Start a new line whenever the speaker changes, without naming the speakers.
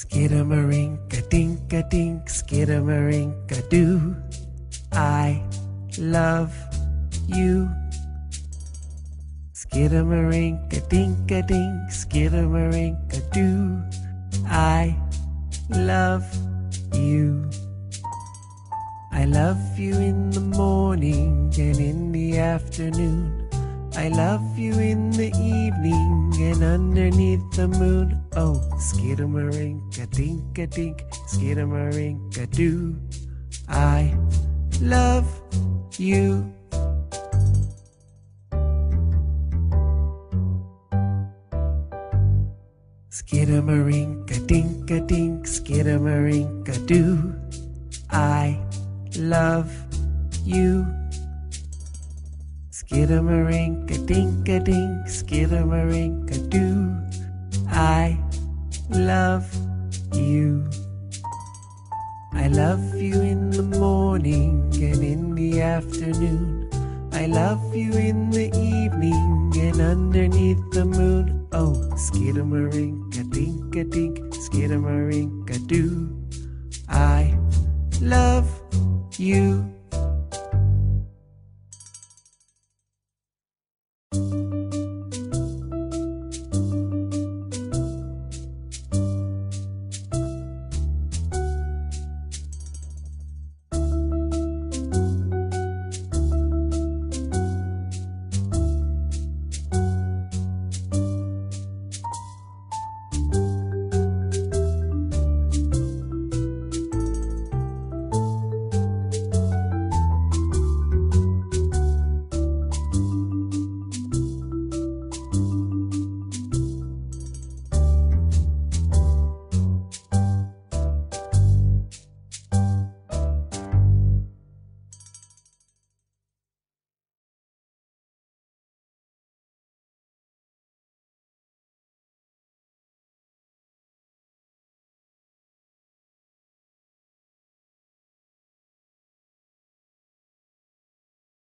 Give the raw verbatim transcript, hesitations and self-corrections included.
Skidamarink-a-dink-a-dink, skidamarink-a-doo. I love you. Skidamarink-a-dink-a-dink, skidamarink-a-doo. I love you. I love you in the morning and in the afternoon. I love you in the evening and underneath the moon. Oh, skidamarink-a-dink-a-dink, skidamarink-a-doo. I love you. Skidamarink-a-dink-a-dink, skidamarink-a-doo. I love you. Skidamarink-a-dink-a-dink, skidamarink-a-doo. I love you. I love you in the morning and in the afternoon. I love you in the evening and underneath the moon. Oh, skidamarink-a-dink-a-dink, skidamarink-a-doo. I love you.